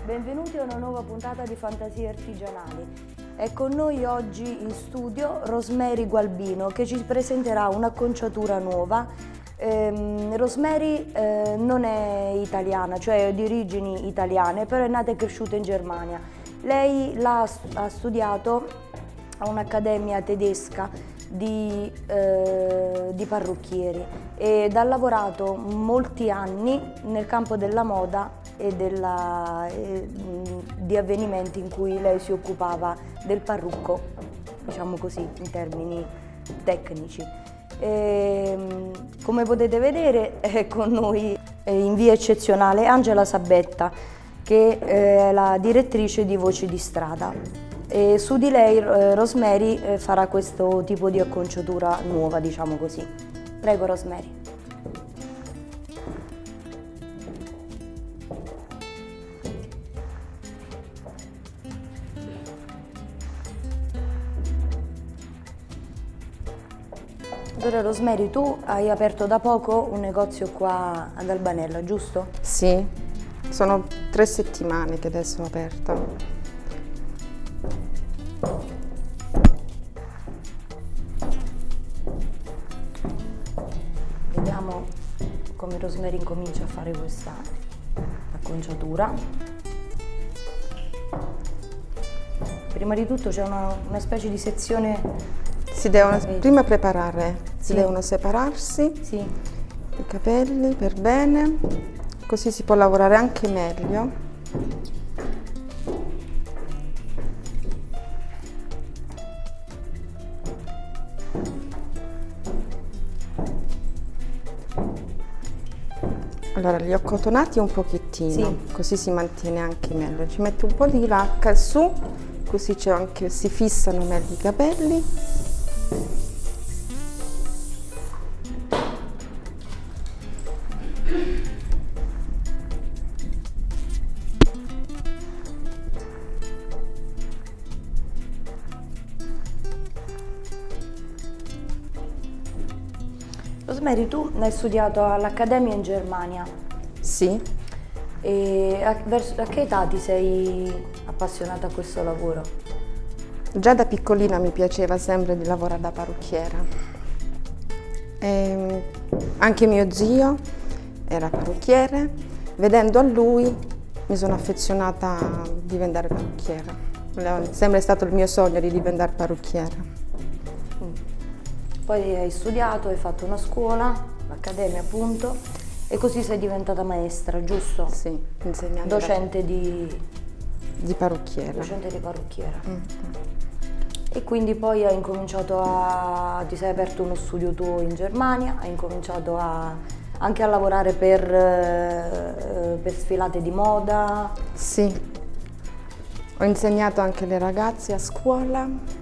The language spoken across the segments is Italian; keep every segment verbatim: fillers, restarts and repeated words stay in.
benvenuti a una nuova puntata di Fantasie Artigianali. È con noi oggi in studio Rosemary Gualbino che ci presenterà un'acconciatura nuova. Eh, Rosemary eh, non è italiana, cioè è di origini italiane, però è nata e cresciuta in Germania. Lei l'ha, ha studiato a un'accademia tedesca di, eh, di parrucchieri ed ha lavorato molti anni nel campo della moda e, della, e di avvenimenti in cui lei si occupava del parrucco, diciamo così, in termini tecnici. E, come potete vedere è con noi in via eccezionale Angela Sabetta, che è la direttrice di Voci di Strada. E su di lei Rosemary farà questo tipo di acconciatura nuova, diciamo così. Prego Rosemary. Allora Rosemary, tu hai aperto da poco un negozio qua ad Albanella, giusto? Sì, sono tre settimane che adesso ho aperto. Vediamo come Rosemary incomincia a fare questa acconciatura. Prima di tutto c'è una, una specie di sezione. Si devono prima preparare, Sì. si devono separarsi Sì. i capelli per bene, così si può lavorare anche meglio. Allora li ho cotonati un pochettino, Sì. così si mantiene anche meglio. Ci metti un po' di lacca su, così c'è anche, si fissano meglio i capelli. Rosemary, tu hai studiato all'Accademia in Germania. Sì. E a, verso, a che età ti sei appassionata a questo lavoro? Già da piccolina mi piaceva sempre di lavorare da parrucchiera. E anche mio zio era parrucchiere. Vedendo a lui mi sono affezionata a diventare parrucchiera. È sempre stato il mio sogno di diventare parrucchiera. Poi hai studiato, hai fatto una scuola, l'accademia appunto, e così sei diventata maestra, giusto? Sì, insegnante. Docente di, di parrucchiera. Docente di parrucchiera. Mm. E quindi poi hai incominciato a, ti sei aperto uno studio tuo in Germania, hai incominciato a, anche a lavorare per, eh, per sfilate di moda. Sì, ho insegnato anche le ragazze a scuola.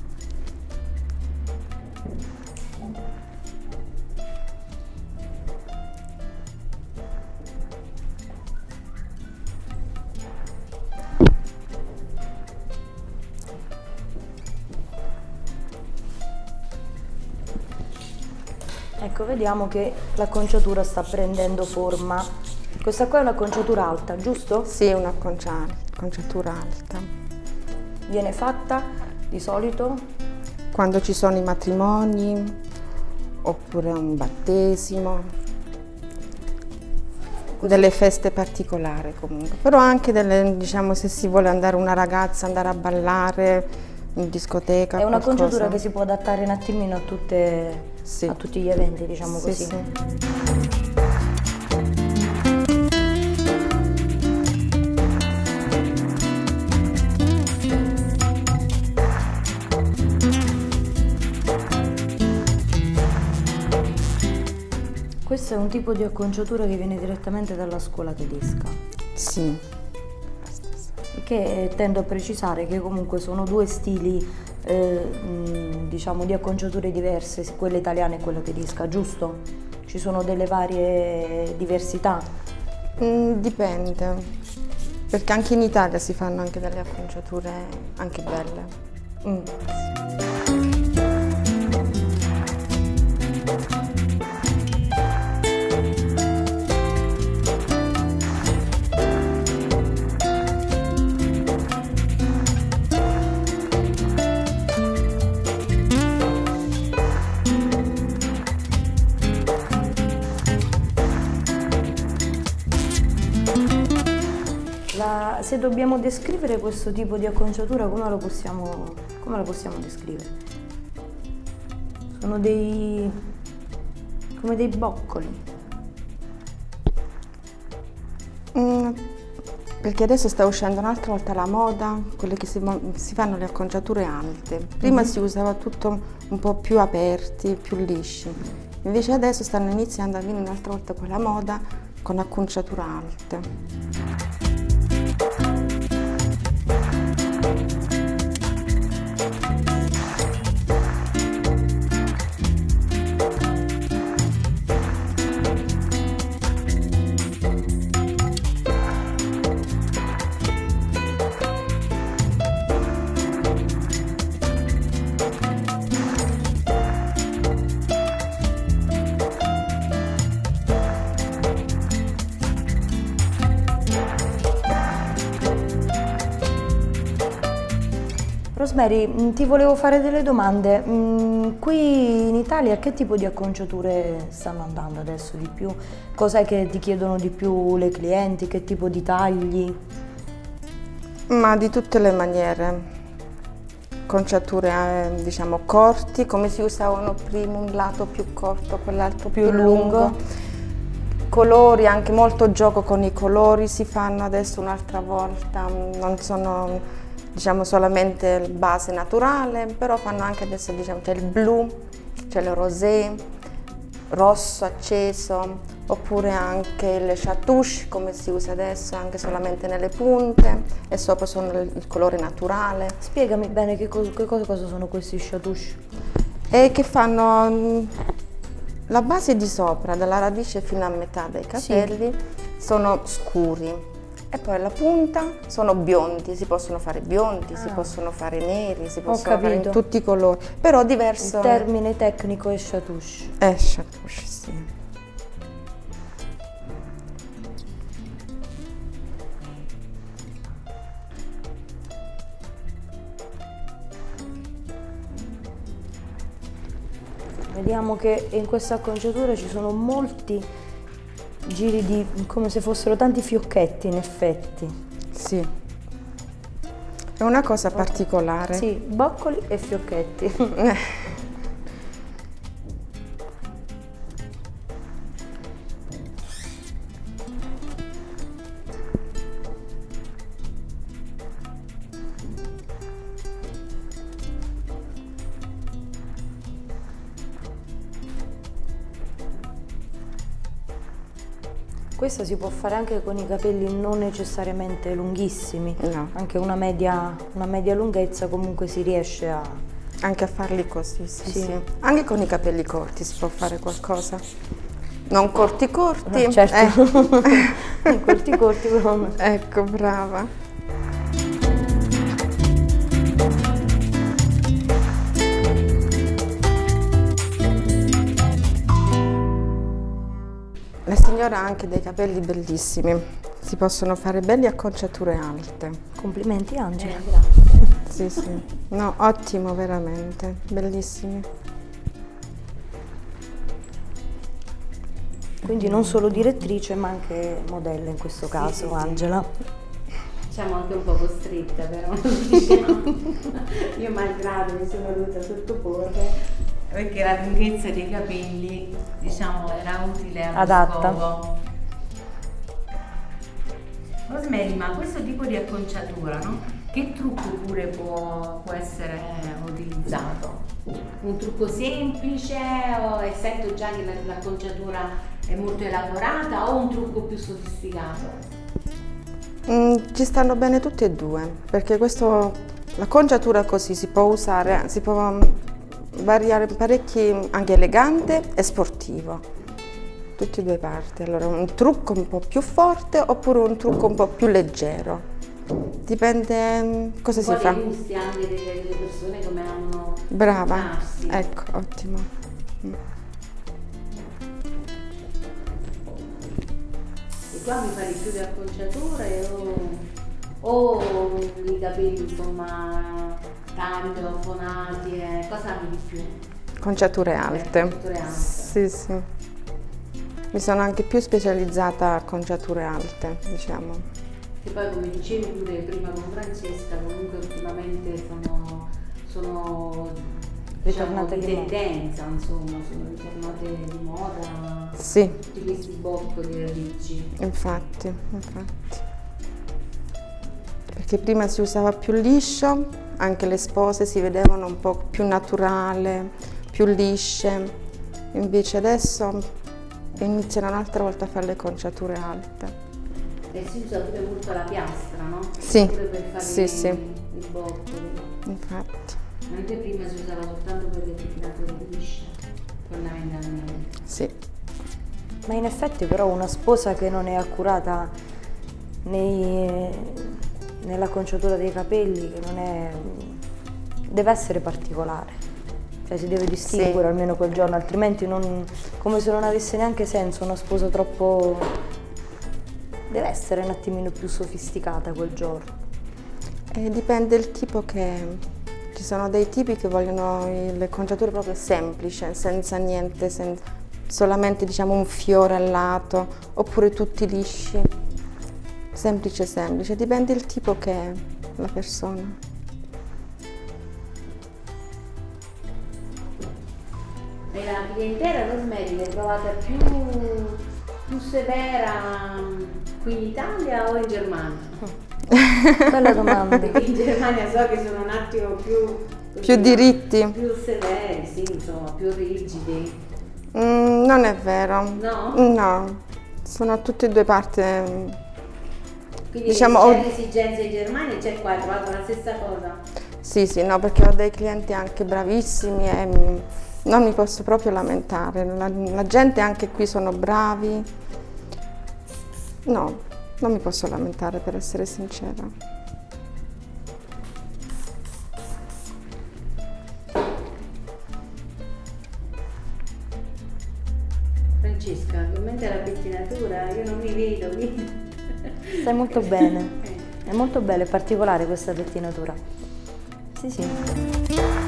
Ecco, vediamo che l'acconciatura sta prendendo forma. Questa qua è un'acconciatura alta, giusto? Sì, è un'acconciatura alta. Viene fatta di solito? Quando ci sono i matrimoni, oppure un battesimo, delle feste particolari comunque. Però anche delle, diciamo, se si vuole andare una ragazza, andare a ballare in discoteca. È una qualcosa. acconciatura che si può adattare un attimino a, tutte, sì. a tutti gli eventi, diciamo sì, così. Sì. Questo è un tipo di acconciatura che viene direttamente dalla scuola tedesca. Sì. Che tendo a precisare che comunque sono due stili eh, diciamo di acconciature diverse, quella italiana e quella tedesca, giusto? Ci sono delle varie diversità? Mm, dipende, perché anche in Italia si fanno anche delle acconciature anche belle. Mm. la, se dobbiamo descrivere questo tipo di acconciatura, come lo possiamo, come lo possiamo descrivere? Sono dei, come dei boccoli. Mm, perché adesso sta uscendo un'altra volta la moda, quelle che si, si fanno le acconciature alte. Prima mm-hmm. si usava tutto un po' più aperti, più lisci. Invece adesso stanno iniziando a venire un'altra volta quella moda con acconciature alte. Rosemary, ti volevo fare delle domande. Qui in Italia che tipo di acconciature stanno andando adesso di più? Cos'è che ti chiedono di più le clienti? Che tipo di tagli? Ma di tutte le maniere. Acconciature eh, diciamo corti, come si usavano prima, un lato più corto, quell'altro più, più lungo. lungo. Colori, anche molto gioco con i colori si fanno adesso un'altra volta, non sono diciamo solamente base naturale, però fanno anche adesso, diciamo, c'è il blu, c'è il rosé, rosso acceso, oppure anche il chatouche come si usa adesso, anche solamente nelle punte, e sopra sono il colore naturale. Spiegami bene che, co che cosa, cosa sono questi chatouche? E che fanno la base di sopra, dalla radice fino a metà dei capelli, sì. Sono scuri. E poi la punta sono biondi, si possono fare biondi, ah. si possono fare neri, si possono fare in tutti i colori, però diverso. Il termine tecnico è chatouche. È chatouche, sì. Vediamo che in questa acconciatura ci sono molti giri di, come se fossero tanti fiocchetti in effetti. Sì, è una cosa particolare. Sì, boccoli e fiocchetti. Questa si può fare anche con i capelli non necessariamente lunghissimi, no. Anche una media, una media lunghezza comunque si riesce a... Anche a farli così, sì, sì. sì. Anche con i capelli corti si può fare qualcosa. Non corti corti. No, certo, eh. corti corti però. Ecco, brava. La signora ha anche dei capelli bellissimi, si possono fare belle acconciature alte. Complimenti Angela. Eh, grazie. Sì, sì, no, ottimo veramente, bellissimi. Quindi non solo direttrice ma anche modella in questo sì, caso, sì, Angela. Diciamo anche un po' costretta però, diciamo. Io malgrado mi sono dovuta sottoporre perché la lunghezza dei capelli, diciamo, era utile allo adatta. Scopo. Rosemary, ma questo tipo di acconciatura, no? Che trucco pure può, può essere utilizzato? Un trucco semplice, o essendo già che l'acconciatura è molto elaborata, o un trucco più sofisticato? Mm, ci stanno bene tutti e due, perché questo, l'acconciatura così si può usare, si può variare parecchi, anche elegante e sportivo, tutte e due parti. Allora un trucco un po' più forte oppure un trucco un po' più leggero, dipende cosa si fa. Poi gusti anche delle, delle persone come hanno. Brava, farsi. Ecco, ottimo. Mm. E qua mi fai più le acconciature o, o i capelli, insomma, tanti o fonati, eh, cosa ami di più? Acconciature alte. Acconciature alte. Sì, sì. Mi sono anche più specializzata a acconciature alte, diciamo. Che poi, come dicevi pure prima con Francesca, comunque ultimamente sono, sono ritornate diciamo, di di tendenza, insomma, sono ritornate di moda Sì, tutti questi boccoli ricci. infatti, infatti. Perché prima si usava più liscio, anche le spose si vedevano un po' più naturale, più lisce, invece adesso iniziano un'altra volta a fare le conciature alte. E si usa pure molto la piastra, no? Sì, Pure per fare sì, i, sì. i boccoli. Infatti, Mentre prima si usava soltanto per le pettinature lisce, fondamentalmente. sì. Ma in effetti però una sposa che non è accurata nei, nella conciatura dei capelli, che non è, deve essere particolare, cioè si deve distinguere Sì. almeno quel giorno, altrimenti non, come se non avesse neanche senso una sposa troppo, deve essere un attimino più sofisticata quel giorno. E dipende dal tipo che... Ci sono dei tipi che vogliono i- le conciature proprio semplici, senza niente, sen- solamente diciamo un fiore al lato, oppure tutti lisci. Semplice, semplice, dipende dal tipo che è la persona. E la clientela, Rosemary, l'hai trovata più, più severa qui in Italia o in Germania? Bella domanda. Perché in Germania so che sono un attimo più... Più diritti? Più severi, sì, insomma, più rigidi. Mm, non è vero. No? No, sono tutte e due parti. mm, Quindi Diciamo, c'è ho- l'esigenza in Germania e c'è qua, hai trovato la stessa cosa? Sì, sì, no, perché ho dei clienti anche bravissimi e mm, non mi posso proprio lamentare. La, la gente anche qui sono bravi. No, non mi posso lamentare, per essere sincera. Francesca, commenta la pettinatura, io non mi vedo, quindi... Stai molto bene, Eh. è molto bella e particolare questa pettinatura. Sì, sì.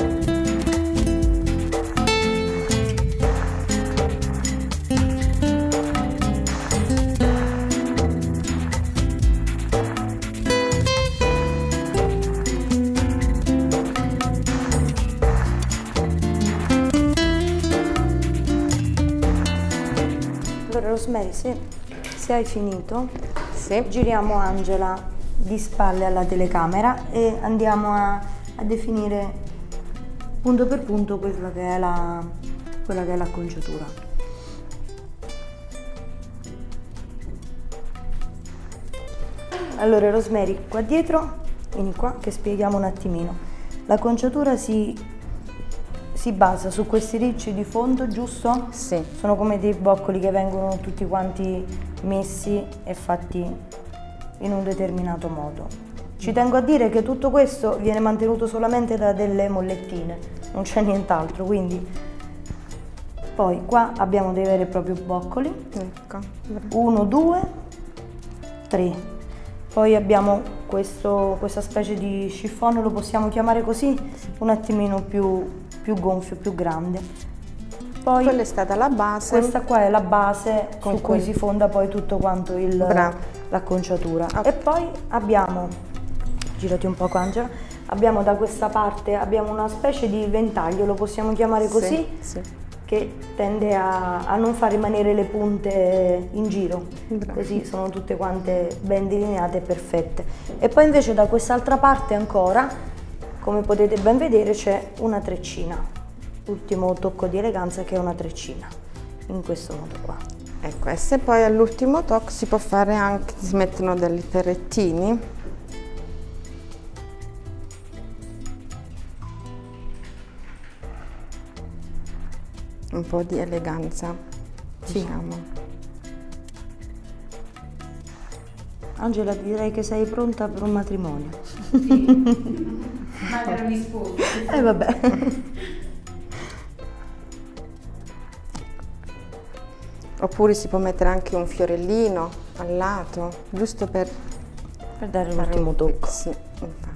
Allora Rosemary, se, se hai finito, Sì. giriamo Angela di spalle alla telecamera e andiamo a, a definire punto per punto quella che è la, quella che è l'acconciatura. Allora Rosemary, qua dietro, vieni qua che spieghiamo un attimino. L'acconciatura si, si basa su questi ricci di fondo, giusto? Sì. Sono come dei boccoli che vengono tutti quanti messi e fatti in un determinato modo. Ci tengo a dire che tutto questo viene mantenuto solamente da delle mollettine, non c'è nient'altro, quindi poi qua abbiamo dei veri e propri boccoli, Ecco. uno, due, tre. Poi abbiamo questo, questa specie di chiffon, lo possiamo chiamare così, un attimino più, più gonfio, più grande. Poi Quella è stata la base. questa qua è la base Con su cui quel- si fonda poi tutto quanto il, Bravo. l'acconciatura. Ok. E poi abbiamo, girati un po' Angela, abbiamo da questa parte abbiamo una specie di ventaglio, lo possiamo chiamare così, Sì, sì. che tende a, a non far rimanere le punte in giro, Bravo. così sono tutte quante ben delineate e perfette. E poi invece da quest'altra parte ancora, come potete ben vedere, c'è una treccina, l'ultimo tocco di eleganza che è una treccina, in questo modo qua. Ecco, e se poi all'ultimo tocco si può fare anche, si mettono dei ferrettini. Un po' di eleganza, Sì. diciamo. Angela, direi che sei pronta per un matrimonio. Magari mi sposo. Eh vabbè. Oppure si può mettere anche un fiorellino al lato, giusto per Per dare fare l'ultimo un- tocco. Sì, infatti.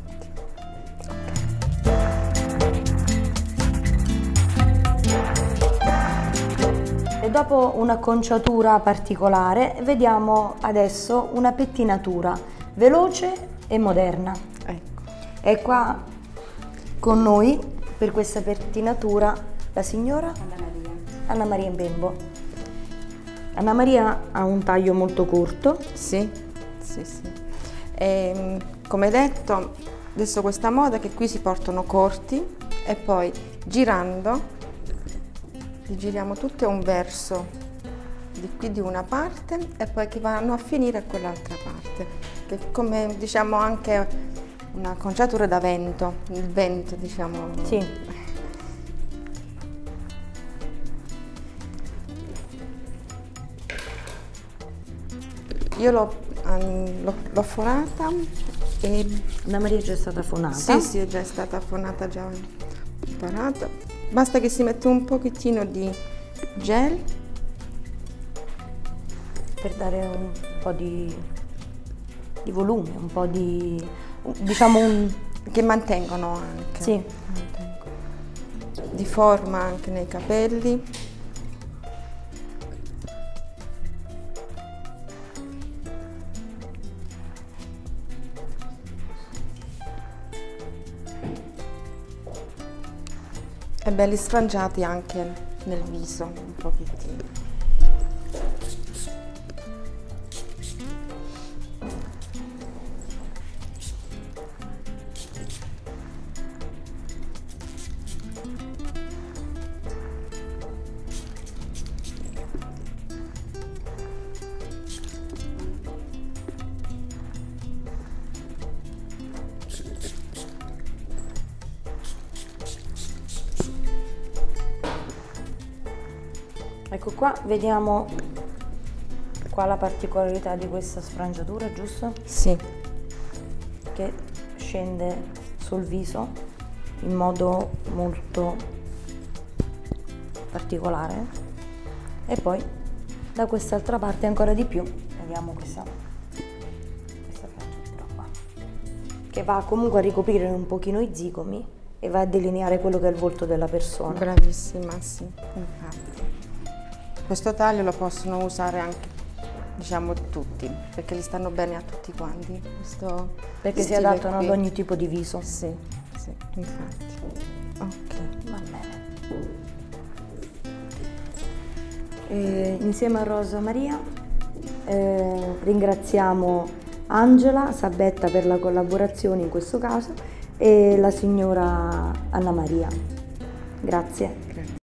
Ed dopo un'acconciatura particolare, vediamo adesso una pettinatura veloce e moderna. Ecco. È qua con noi per questa pettinatura la signora Anna Maria. Anna Maria Bembo. Anna Maria ha un taglio molto corto. Sì, sì, sì. E, come detto, adesso questa moda che qui si portano corti e poi girando li giriamo tutti a un verso di qui di una parte e poi che vanno a finire a quell'altra parte, che è come diciamo anche una acconciatura da vento, il vento diciamo. Sì. Io l'ho, l'ho, l'ho fonata e... Anna Maria è già stata fonata. Sì, sì, è già stata fonata, già imparata. Basta che si mette un pochettino di gel. Per dare un po' di, di volume, un po' di, diciamo un... Che mantengono anche. Sì. Mantengono. Di forma anche nei capelli. E belli sfrangiati anche nel viso, un pochettino. Ecco qua, vediamo qua la particolarità di questa sfrangiatura, giusto? Sì. Che scende sul viso in modo molto particolare e poi da quest'altra parte ancora di più vediamo questa, questa sfrangiatura qua che va comunque a ricoprire un pochino i zigomi e va a delineare quello che è il volto della persona. Bravissima, sì, infatti. Questo taglio lo possono usare anche, diciamo, tutti, perché li stanno bene a tutti quanti. Questo perché si stile adattano qui. ad ogni tipo di viso. Sì, sì, infatti. Ok. Va bene. E insieme a Rosa Maria eh, ringraziamo Angela Sabetta per la collaborazione in questo caso e la signora Anna Maria. Grazie. Grazie.